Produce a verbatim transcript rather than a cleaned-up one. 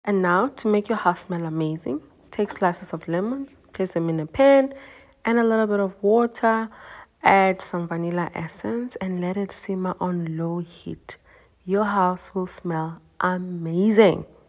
And now, to make your house smell amazing, take slices of lemon, place them in a pan, and a little bit of water. Add some vanilla essence and let it simmer on low heat. Your house will smell amazing.